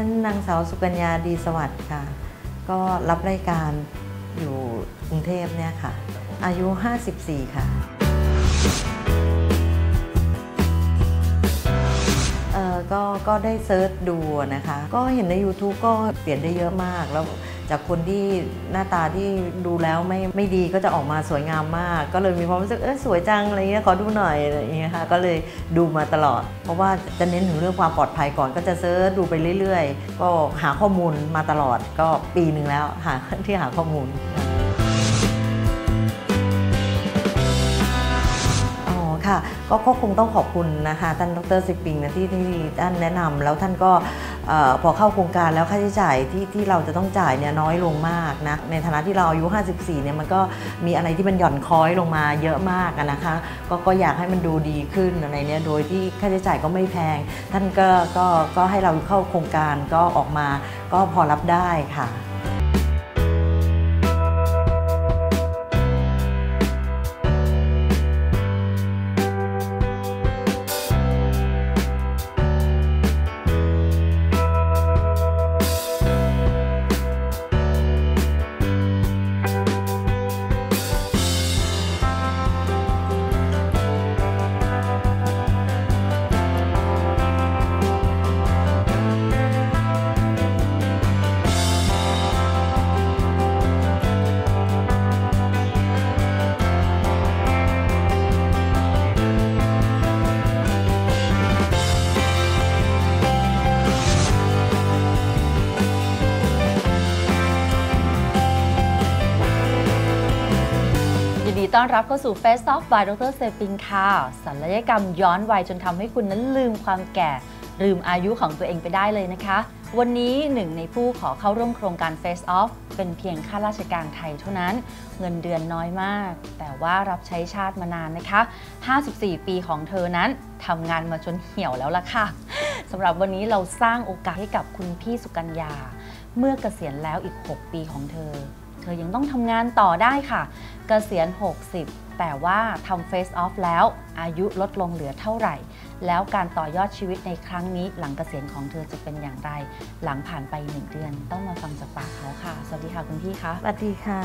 นางสาวสุกัญญาดีสวัสดิ์ค่ะก็รับรายการอยู่กรุงเทพเนี่ยค่ะอายุ54ค่ะก็ได้เซิร์ชดูนะคะก็เห็นใน YouTube ก็เปลี่ยนได้เยอะมากแล้วจากคนที่หน้าตาที่ดูแล้วไม่ดีก็จะออกมาสวยงามมากก็เลยมีความรู้สึกสวยจังอะไรเงี้ยขอดูหน่อยอะไรเงี้ยค่ะก็เลยดูมาตลอดเพราะว่าจะเน้นถึงเรื่องความปลอดภัยก่อนก็จะเซิร์ชดูไปเรื่อยๆก็หาข้อมูลมาตลอดก็ปีหนึ่งแล้วที่หาข้อมูลค่ะก็คงต้องขอบคุณนะคะท่านดร.ซิปปิงนะที่ท่านแนะนำแล้วท่านก็พอเข้าโครงการแล้วค่าใช้จ่ายที่เราจะต้องจ่ายเนี่ยน้อยลงมากนะในฐานะที่เราอายุ54เนี่ยมันก็มีอะไรที่มันหย่อนคล้อยลงมาเยอะมากนะคะก็อยากให้มันดูดีขึ้นอะไรเนี่ยโดยที่ค่าใช้จ่ายก็ไม่แพงท่านก็ให้เราเข้าโครงการก็ออกมาก็พอรับได้ค่ะต้อนรับเข้าสู่ Face Off by ดร. เซปิงค่ะศัลยกรรมย้อนวัยจนทำให้คุณนั้นลืมความแก่ลืมอายุของตัวเองไปได้เลยนะคะวันนี้หนึ่งในผู้ขอเข้าร่วมโครงการ Face Off เป็นเพียงข้าราชการไทยเท่านั้นเงินเดือนน้อยมากแต่ว่ารับใช้ชาติมานานนะคะ54 ปีของเธอนั้นทำงานมาจนเหี่ยวแล้วล่ะค่ะสำหรับวันนี้เราสร้างโอกาสให้กับคุณพี่สุกัญญาเมื่อเกษียณแล้วอีก6 ปีของเธอยังต้องทำงานต่อได้ค่ะเกษียณ60แต่ว่าทำ Face Off แล้วอายุลดลงเหลือเท่าไหร่แล้วการต่อยอดชีวิตในครั้งนี้หลังเกษียณของเธอจะเป็นอย่างไรหลังผ่านไป1 เดือนต้องมาฟังจากปากเขาค่ะสวัสดีค่ะคุณพี่คะสวัสดีค่ะ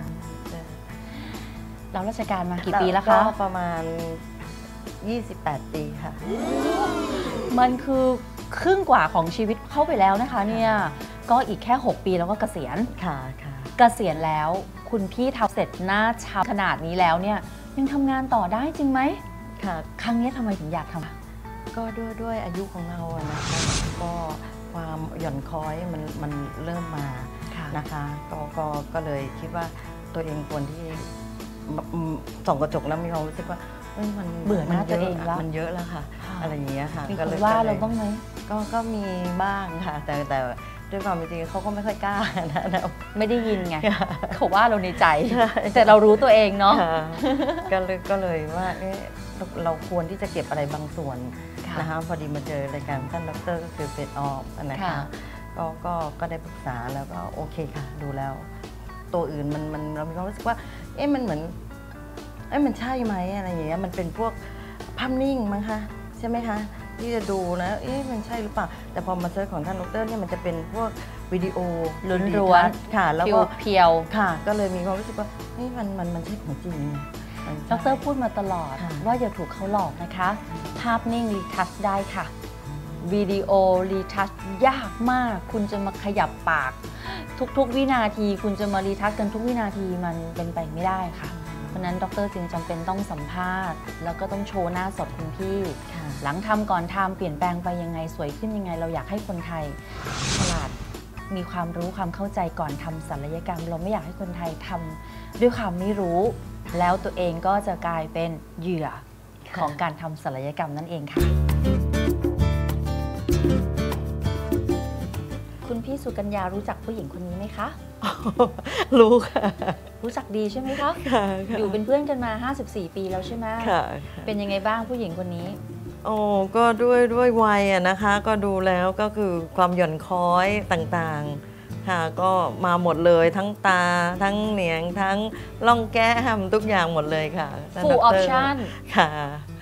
เราราชการมากี่ปีแล้วคะก็ประมาณ28 ปีค่ะมันคือครึ่งกว่าของชีวิตเข้าไปแล้วนะคะเนี่ยก็อีกแค่6 ปีแล้วก็เกษียณค่ะเกษียณแล้วคุณพี่ทำเสร็จหน้าช้ำขนาดนี้แล้วเนี่ยยังทำงานต่อได้จริงไหมค่ะครั้งนี้ทำไมถึงอยากทำก็ด้วยอายุของเราอะนะคะก็ความหย่อนคล้อยมันเริ่มมานะคะก็เลยคิดว่าตัวเองควรที่ส่องกระจกแล้วมีความรู้สึกว่ามันเบื่อหน้าตัวเองแล้วมันเยอะแล้วค่ะอะไรอย่างเงี้ยค่ะมีคนว่าเราบ้างไหมก็มีบ้างค่ะแต่ด้วยความจริงเขาก็ไม่ค่อยกล้านะไม่ได้ยินไงเขาว่าเราในใจแต่เรารู้ตัวเองเนาะก็เลยว่าเราควรที่จะเก็บอะไรบางส่วนนะคะพอดีมาเจอรายการท่านดร.ก็คือFace Offนะคะก็ได้ปรึกษาแล้วก็โอเคค่ะดูแล้วตัวอื่นมันเรามีความรู้สึกว่ามันเหมือนมันใช่ไหมอะไรอย่างเงี้ยมันเป็นพวกภาพนิ่งมั้งคะใช่ไหมคะที่จะดูแล้วมันใช่หรือเปล่าแต่พอมาเซิร์ชของท่านดร.เนี่ยมันจะเป็นพวกวิดีโอล้วนๆค่ะแล้วก็เพียวค่ะก็เลยมีความรู้สึกว่ามันใช่ของจริงดร.พูดมาตลอดว่าอย่าถูกเขาหลอกนะคะภาพนิ่งรีทัชได้ค่ะวิดีโอรีทัชยากมากคุณจะมาขยับปากทุกวินาทีคุณจะมารีทัชกันทุกวินาทีมันเป็นไปไม่ได้ค่ะเพราะนั้นดร.จึงจำเป็นต้องสัมภาษณ์แล้วก็ต้องโชว์หน้าสดคุณพี่หลังทำก่อนทำเปลี่ยนแปลงไปยังไงสวยขึ้นยังไงเราอยากให้คนไทยฉลาดมีความรู้ความเข้าใจก่อนทำศัลยกรรมเราไม่อยากให้คนไทยทำด้วยความไม่รู้แล้วตัวเองก็จะกลายเป็นเหยื่อของการทำศัลยกรรมนั่นเองค่ะคุณพี่สุกัญญารู้จักผู้หญิงคนนี้ไหมคะรู้ค่ะรู้จักดีใช่ไหมคะอยู่เป็นเพื่อนกันมา54 ปีแล้วใช่ไหมเป็นยังไงบ้างผู้หญิงคนนี้ก็ด้วยวัยนะคะก็ดูแล้วก็คือความหย่อนคล้อยต่างๆค่ะก็มาหมดเลยทั้งตาทั้งเหนียงทั้งร่องแก้มทุกอย่างหมดเลยค่ะ full option ค่ะ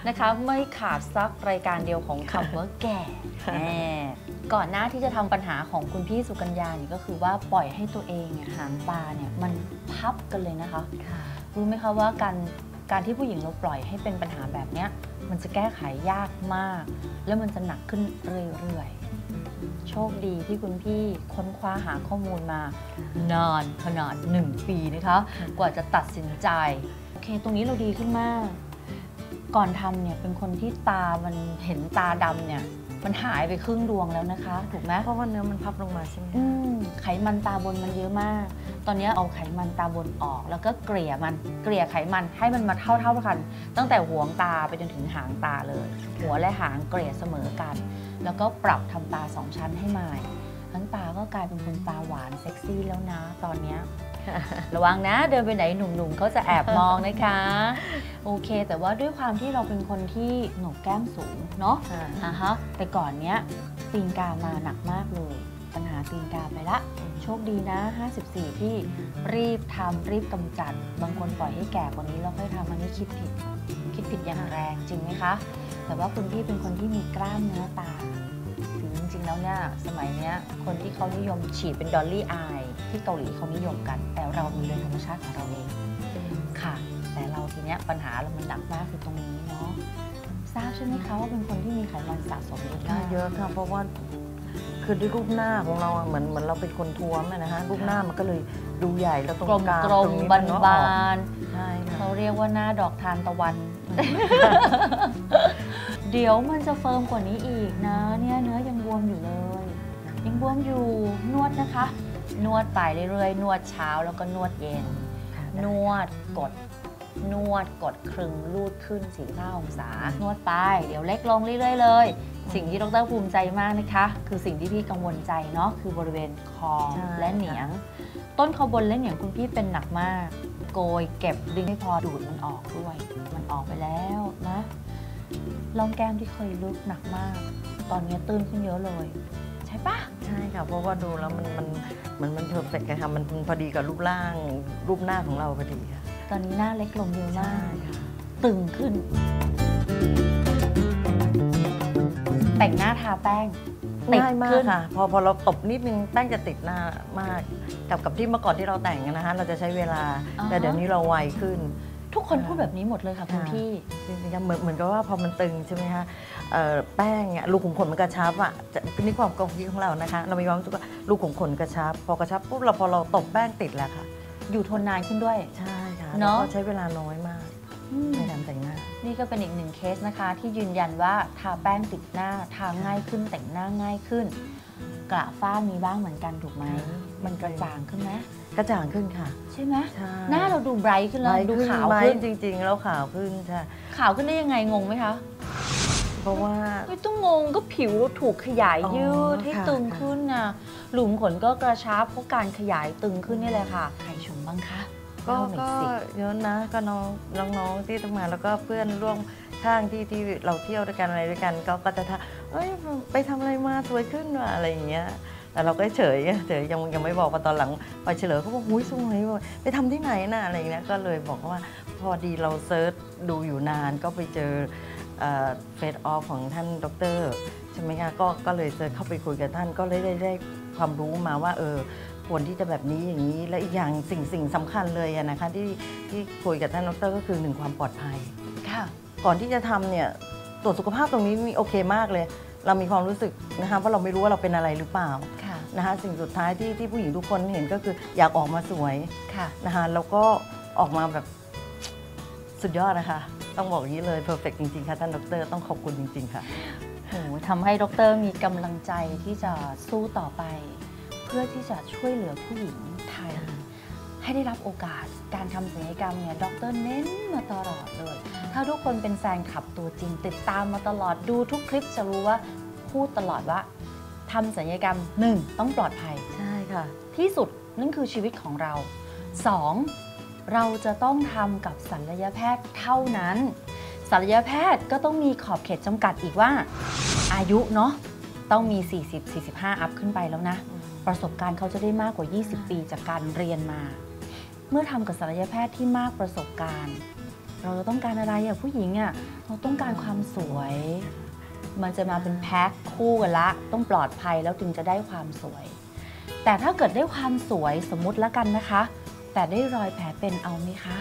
นะคะไม่ขาดสักรายการเดียวของคำว่าแก่ก่อนหน้าที่จะทำปัญหาของคุณพี่สุกัญญานี่ก็คือว่าปล่อยให้ตัวเองหางตาเนี่ยมันพับกันเลยนะคะรู้ไหมคะว่าการที่ผู้หญิงเราปล่อยให้เป็นปัญหาแบบนี้มันจะแก้ไขยากมากแล้วมันจะหนักขึ้นเรื่อยๆโชคดีที่คุณพี่ค้นคว้าหาข้อมูลมานานขนาด1 ปีนะคะกว่าจะตัดสินใจโอเคตรงนี้เราดีขึ้นมากก่อนทำเนี่ยเป็นคนที่ตามันเห็นตาดำเนี่ยมันหายไปครึ่งดวงแล้วนะคะถูกไหมเพราะว่าเนื้อมันพับลงมาใช่ไหมไขมันตาบนมันเยอะมากตอนนี้เอาไขมันตาบนออกแล้วก็เกลี่ยไขมันให้มันมาเท่ากันตั้งแต่หัวตาไปจนถึงหางตาเลยหัวและหางเกลี่ยเสมอกันแล้วก็ปรับทำตา2 ชั้นให้ใหม่ทั้งตาก็กลายเป็นคนตาหวานเซ็กซี่แล้วนะตอนนี้ระวังนะเดินไปไหนหนุ่มๆเขาจะแอบมองนะคะโอเคแต่ว่าด้วยความที่เราเป็นคนที่โหนกแก้มสูงเนาะแต่ก่อนเนี้ยตีนกามาหนักมากเลยปัญหาตีนกาไปละโชคดีนะ54ที่รีบทำรีบกำจัดบางคนปล่อยให้แก่กว่านี้แล้วค่อยทำอันนี้คิดผิดอย่างแรงจริงไหมคะแต่ว่าคุณพี่เป็นคนที่มีกล้ามเนื้อตาจริงๆแล้วเนี่ยสมัยนี้คนที่เขานิยมฉีดเป็นดอลลี่อายที่เกาหลีเขานิยมกันแต่เรามีเลยธรรมชาติของเราเองค่ะแต่เราทีเนี้ยปัญหาเรามันหนักมากคือตรงนี้เนาะทราบใช่ไหมคะว่าเป็นคนที่มีไขมันสะสมเยอะค่ะเพราะว่าคือด้วยรูปหน้าของเราเหมือนเราเป็นคนท้วมนะฮะรูปหน้ามันก็เลยดูใหญ่แล้วตรงกลางตรงนี้บานใช่เขาเรียกว่าหน้าดอกทานตะวันเดี๋ยวมันจะเฟิร์มกว่านี้อีกนะเนี่ยเนื้อยังบวมอยู่เลยยังบวมอยู่นวดนะคะนวดไปเรื่อยๆนวดเช้าแล้วก็นวดเย็นนวดกดครึงลูดขึ้น45 องศานวดไปเดี๋ยวเล็กลงเรื่อยๆเลยสิ่งที่ดร.ภูมิใจมากนะคะคือสิ่งที่พี่กังวลใจเนาะคือบริเวณคอและเหนียงต้นคอบนและเหนียงคุณพี่เป็นหนักมากโกยเก็บดึงไม่พอดูดมันออกด้วยมันออกไปแล้วนะร่องแก้มที่เคยลึกหนักมากตอนนี้ตื้นขึ้นเยอะเลยใช่ปะใช่ค่ะเพราะว่าดูแล้วมันเพอร์เฟกต์ค่ะมันพอดีกับรูปหน้าของเราพอดีค่ะตอนนี้หน้าเล็กลงเยอะมากตึงขึ้นแต่งหน้าทาแป้งง่ายมากค่ะพอเราตบนิดนึงแป้งจะติดหน้ามากกับที่เมื่อก่อนที่เราแต่งนะคะเราจะใช้เวลาแต่เดี๋ยวนี้เราไวขึ้นทุกคนพูดแบบนี้หมดเลยค่ะคุณพี่จริงๆเหมือนกับว่าพอมันตึงใช่ไหมคะแป้งรูขุมขนมันกระชับอ่ะนี่ความคิดของเรานะคะเรามีความรู้สึกว่ารูขุมขนกระชับพอกระชับปุ๊บพอเราตบแป้งติดแล้วค่ะอยู่ทนนานขึ้นด้วยใช่ค่ะแล้วก็ใช้เวลาน้อยมากในการแต่งหน้านี่ก็เป็นอีก1 เคสนะคะที่ยืนยันว่าทาแป้งติดหน้าทาง่ายขึ้นแต่งหน้าง่ายขึ้นกระฝ้ามีบ้างเหมือนกันถูกไหมมันกระจ่างขึ้นไหมกระจ่างขึ้นค่ะใช่ไหมหน้าเราดูไบรท์ขึ้นแล้วดูขาวขึ้นจริงๆแล้วขาวขึ้นใช่ขาวขึ้นได้ยังไงงงไหมคะเพราะว่าไม่ต้องงงก็ผิวถูกขยายยืดให้ตึงขึ้นนะหลุมขนก็กระชับเพราะการขยายตึงขึ้นนี่เลยค่ะใครชมบ้างคะก็เยอะนะก็น้องที่ทำงานแล้วก็เพื่อนร่วมข้างที่เราเที่ยวด้วยกันอะไรด้วยกันก็จะทักไปทำอะไรมาสวยขึ้นว่ะอะไรอย่างเงี้ยแต่เราก็เฉยยังไม่บอกพอตอนหลังไปเฉลยเขาบอกหุ้ยสวยไปทำที่ไหนน่ะอะไรอย่างเงี้ยก็เลยบอกว่าพอดีเราเซิร์ชดูอยู่นานก็ไปเจอเฟซออฟของท่านดร.ใช่ไหมคะก็เลยเซิร์ชเข้าไปคุยกับท่านก็เลยได้ความรู้มาว่าควรที่จะแบบนี้อย่างนี้และอีกอย่างสิ่งสำคัญเลยนะคะที่คุยกับท่านดร.ก็คือ1ความปลอดภัยค่ะก่อนที่จะทำเนี่ยตรวจสุขภาพตรงนี้มีโอเคมากเลยเรามีความรู้สึกนะคะเพราะเราไม่รู้ว่าเราเป็นอะไรหรือเปล่านะคะสิ่งสุดท้ายที่ผู้หญิงทุกคนเห็นก็คืออยากออกมาสวยนะคะแล้วก็ออกมาแบบสุดยอดนะคะต้องบอกอย่างนี้เลยเพอร์เฟกต์จริงๆค่ะท่านดร.ต้องขอบคุณจริงๆค่ะโอ้ทำให้ดร.มีกำลังใจที่จะสู้ต่อไปเพื่อที่จะช่วยเหลือผู้หญิงไทยให้ได้รับโอกาสการทำศัลยกรรมเนี่ยดร.เน้นมาตลอดเลยถ้าทุกคนเป็นแฟนคลับตัวจริงติดตามมาตลอดดูทุกคลิปจะรู้ว่าพูดตลอดว่าทำศัลยกรรม1ต้องปลอดภัยใช่ค่ะที่สุดนั่นคือชีวิตของเรา2เราจะต้องทำกับศัลยแพทย์เท่านั้นศัลยแพทย์ก็ต้องมีขอบเขตจำกัดอีกว่าอายุเนาะต้องมี40-45อัพขึ้นไปแล้วนะประสบการณ์เขาจะได้มากกว่า20 ปีจากการเรียนมาเมื่อทำกับศัลยแพทย์ที่มากประสบการณ์เราจะต้องการอะไรอะผู้หญิงอะเราต้องการความสวย มันจะมาเป็นแพ็คคู่กันละต้องปลอดภัยแล้วถึงจะได้ความสวย แต่ถ้าเกิดได้ความสวยสมมุติแล้วกันนะคะ แต่ได้รอยแผลเป็นเอาไหมคะ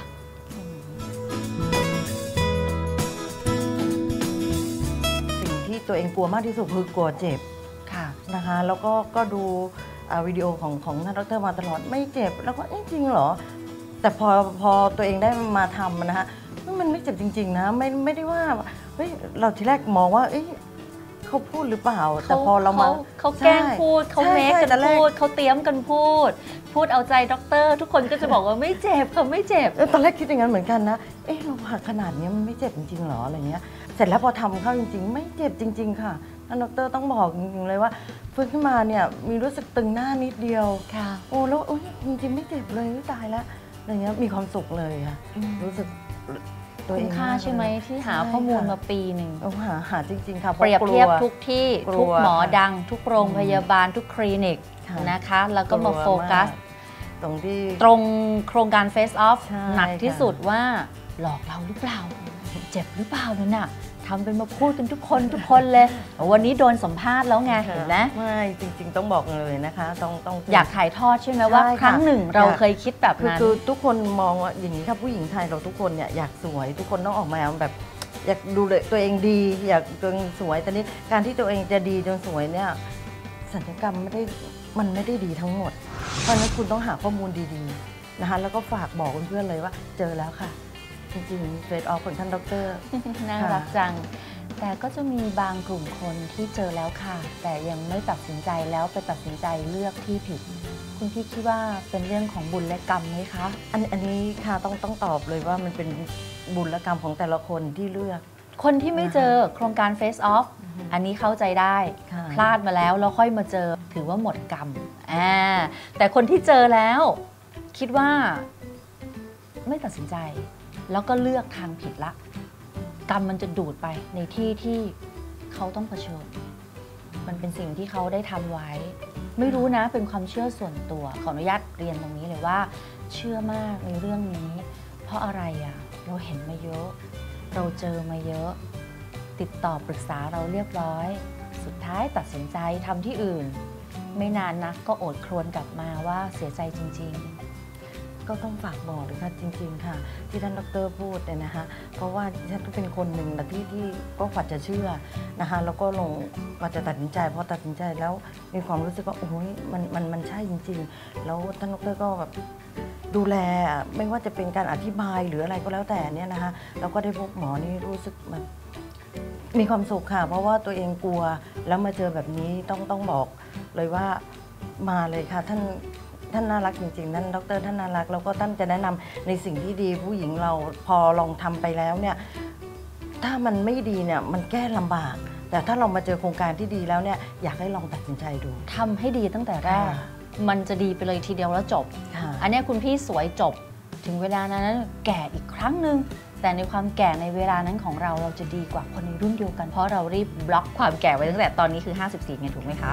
สิ่งที่ตัวเองกลัวมากที่สุดคือกลัวเจ็บค่ะนะคะแล้วก็ดูวิดีโอของท่านดรมาตลอดไม่เจ็บแล้วก็จริงเหรอแต่พอตัวเองได้มาทำนะคะมันไม่เจ็บจริงๆนะไม่ได้ว่าเฮ้ยเราทีแรกมองว่าเขาพูดหรือเปล่าแต่พอเรามาเขาแกล้งพูดเขาเมคกันพูดเขาเตรียมกันพูดเอาใจด็อกเตอร์ทุกคนก็จะบอกว่าไม่เจ็บเขาไม่เจ็บตอนแรกคิดอย่างนั้นเหมือนกันนะเราหักขนาดนี้มันไม่เจ็บจริงๆหรออะไรเงี้ยเสร็จแล้วพอทำเข้าจริงๆไม่เจ็บจริงๆค่ะท่านดรต้องบอกจริงๆเลยว่าฟื้นขึ้นมาเนี่ยมีรู้สึกตึงหน้านิดเดียวค่ะโอ้แล้วจริงๆไม่เจ็บเลยตายแล้วอะไรเงี้ยมีความสุขเลยค่ะรู้สึกคุ้มค่าใช่ไหมที่หาข้อมูลมาปีหนึ่งหาจริงๆค่ะเปรียบเทียบทุกที่ทุกหมอดังทุกโรงพยาบาลทุกคลินิกนะคะแล้วก็มาโฟกัสตรงที่ตรงโครงการ Face Off หนักที่สุดว่าหลอกเราหรือเปล่าเจ็บหรือเปล่านั่นน่ะทำเป็นมาพูดกันทุกคนเลยวันนี้โดนสัมภาษณ์แล้วไงเห็นไหมไม่จริงๆต้องบอกเลยนะคะต้องอยากถ่ายทอดใช่ไหมว่าครั้งหนึ่งเราเคยคิดแบบนั้นคือทุกคนมองว่าอย่างนี้ค่ะผู้หญิงไทยเราทุกคนเนี่ยอยากสวยทุกคนต้องออกมาแบบอยากดูตัวเองดีอยากตัวเองสวยแต่นี้การที่ตัวเองจะดีจนสวยเนี่ยศัลยกรรมมันไม่ได้ดีทั้งหมดเพราะฉะนั้นคุณต้องหาข้อมูลดีๆนะคะแล้วก็ฝากบอกเพื่อนๆเลยว่าเจอแล้วค่ะจริงๆเฟซออฟของท่านดร. น่ารักจังแต่ก็จะมีบางกลุ่มคนที่เจอแล้วค่ะแต่ยังไม่ตัดสินใจแล้วไปตัดสินใจเลือกที่ผิดคุณพี่คิดว่าเป็นเรื่องของบุญและกรรมไหมคะอันนี้ค่ะต้องตอบเลยว่ามันเป็นบุญและกรรมของแต่ละคนที่เลือกคนที่ไม่เจอโครงการ Face Off อันนี้เข้าใจได้พลาดมาแล้วค่อยมาเจอถือว่าหมดกรรมแต่คนที่เจอแล้วคิดว่าไม่ตัดสินใจแล้วก็เลือกทางผิดละกรรมมันจะดูดไปในที่เขาต้องเผชิญมันเป็นสิ่งที่เขาได้ทำไว้ไม่รู้นะเป็นความเชื่อส่วนตัวขออนุญาตเรียนตรงนี้เลยว่าเชื่อมากในเรื่องนี้เพราะอะไรเราเห็นมาเยอะเราเจอมาเยอะติดต่อปรึกษาเราเรียบร้อยสุดท้ายตัดสินใจทำที่อื่นไม่นานนักก็โอดครวญกลับมาว่าเสียใจจริงๆก็ต้องฝากบอกเลยค่ะจริงๆค่ะที่ท่านดร.พูดเนี่ยนะคะเพราะว่าฉันก็เป็นคนหนึ่งนะที่ก็ฝันจะเชื่อนะคะแล้วก็ลงก็จะตัดสินใจพอตัดสินใจแล้วมีความรู้สึกว่าโอ้ยมันใช่จริงๆแล้วท่านดร.ก็แบบดูแลไม่ว่าจะเป็นการอธิบายหรืออะไรก็แล้วแต่เนี่ยนะคะแล้วก็ได้พบหมอนี่รู้สึกมันมีความสุขค่ะเพราะว่าตัวเองกลัวแล้วมาเจอแบบนี้ต้องบอกเลยว่ามาเลยค่ะท่านน่ารักจริงๆท่านดร.ท่านน่ารักแล้วก็ท่านจะแนะนำในสิ่งที่ดีผู้หญิงเราพอลองทำไปแล้วเนี่ยถ้ามันไม่ดีเนี่ยมันแก้ลำบากแต่ถ้าเรามาเจอโครงการที่ดีแล้วเนี่ยอยากให้ลองตัดสินใจดูทำให้ดีตั้งแต่แรกมันจะดีไปเลยทีเดียวแล้วจบอันนี้คุณพี่สวยจบถึงเวลานั้นแก่อีกครั้งหนึ่งแต่ในความแก่ในเวลานั้นของเราจะดีกว่าคนในรุ่นเดียวกันเพราะเรารีบบล็อกความแก่ไว้ตั้งแต่ตอนนี้คือ54ไงถูกไหมคะ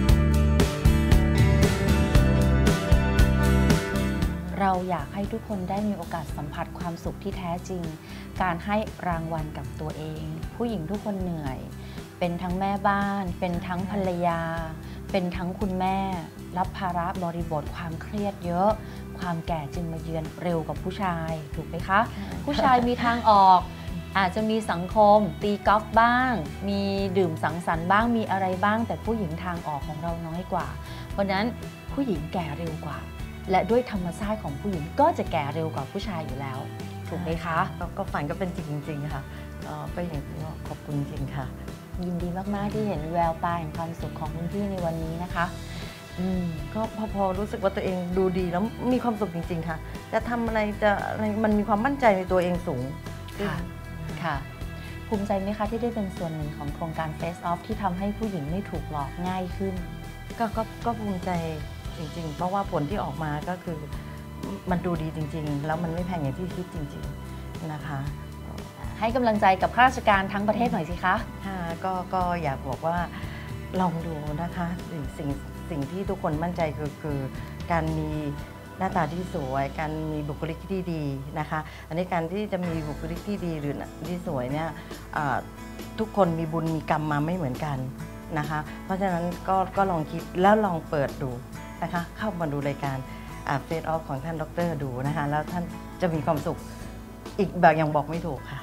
เราอยากให้ทุกคนได้มีโอกาสสัมผัสความสุขที่แท้จริงการให้รางวัลกับตัวเองผู้หญิงทุกคนเหนื่อยเป็นทั้งแม่บ้านเป็นทั้งภรรยาเป็นทั้งคุณแม่รับภาระบริบทความเครียดเยอะความแก่จึงมาเยือนเร็วกว่าผู้ชายถูกไหมคะผู้ชายมีทางออกอาจจะมีสังคมตีกอล์ฟบ้างมีดื่มสังสรรค์บ้างมีอะไรบ้างแต่ผู้หญิงทางออกของเราน้อยกว่าเพราะนั้นผู้หญิงแก่เร็วกว่าและด้วยธรรมชาติของผู้หญิงก็จะแก่เร็วกว่าผู้ชายอยู่แล้วถูกไหมคะก็ฝันก็เป็นจริงๆค่ะก็อย่างที่ขอบคุณจริงค่ะยินดีมากๆที่เห็นแววตาแห่งความสุขของคุณพี่ในวันนี้นะคะก็พอรู้สึกว่าตัวเองดูดีแล้วมีความสุขจริงๆค่ะจะทำอะไรมันมีความมั่นใจในตัวเองสูงค่ะภูมิใจไหมคะที่ได้เป็นส่วนหนึ่งของโครงการ Face Off ที่ทำให้ผู้หญิงไม่ถูกหลอกง่ายขึ้นก็ภูมิใจจริงๆเพราะว่าผลที่ออกมาก็คือมันดูดีจริงๆแล้วมันไม่แพงอย่างที่คิดจริงๆนะคะให้กำลังใจกับข้าราชการทั้งประเทศหน่อยสิคะก็อยากบอกว่าลองดูนะคะสิ่งที่ทุกคนมั่นใจคือการมีหน้าตาที่สวยการมีบุคลิกที่ดีนะคะอันนี้การที่จะมีบุคลิกที่ดีหรือที่สวยเนี่ยทุกคนมีบุญมีกรรมมาไม่เหมือนกันนะคะเพราะฉะนั้นก็ลองคิดแล้วลองเปิดดูนะคะเข้ามาดูรายการเฟซออฟของท่านดร.ดูนะคะแล้วท่านจะมีความสุขอีกแบบยังบอกไม่ถูกค่ะ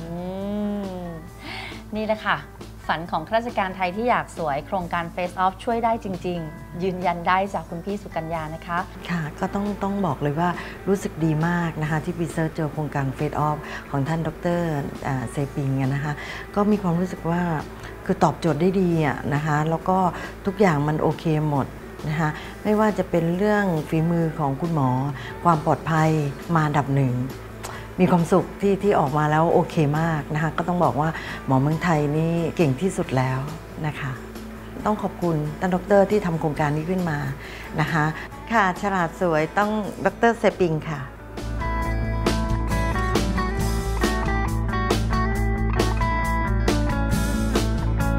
นี่แหละค่ะฝันของข้าราชการไทยที่อยากสวยโครงการ Face Off ช่วยได้จริงๆยืนยันได้จากคุณพี่สุกัญญานะคะค่ะก็ต้องบอกเลยว่ารู้สึกดีมากนะคะที่ไปเซิร์ชเจอโครงการ Face Off ของท่านดร.เซปิงนะคะก็มีความรู้สึกว่าคือตอบโจทย์ได้ดีนะคะแล้วก็ทุกอย่างมันโอเคหมดนะคะไม่ว่าจะเป็นเรื่องฝีมือของคุณหมอความปลอดภัยมาอันดับหนึ่งมีความสุขที่ออกมาแล้วโอเคมากนะคะก็ต้องบอกว่าหมอเมืองไทยนี่เก่งที่สุดแล้วนะคะต้องขอบคุณท่านดร.ที่ทำโครงการนี้ขึ้นมานะคะค่ะฉลาดสวยต้องดร.เซปิงค่ะ